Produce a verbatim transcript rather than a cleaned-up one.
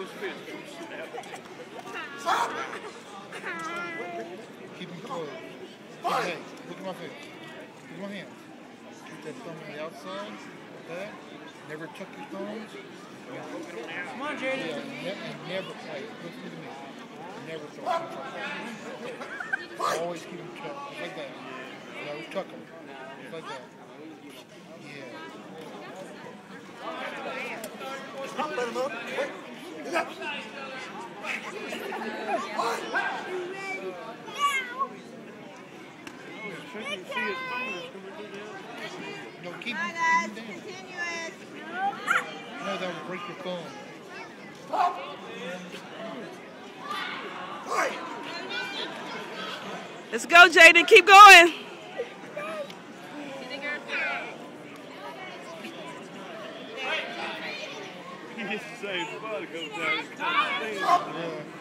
Stop! Keep them closed. Hey, look at my face. Look at my hands. Keep that thumb on the outside. Okay? Never tuck your thumbs. Come on, Jaedin. Yeah, ne and never play. Look at me. Never throw them. Always keep them tucked. Just like that. No, tuck them. Just like that. Yeah. Stop, let him up. Wait. Get up. No, keep Come on, him, guys. keep him down. Continuous. No, that will break your thumb. Let's go, Jaedin. Keep going. He used to say, "Bud, go down." Yeah.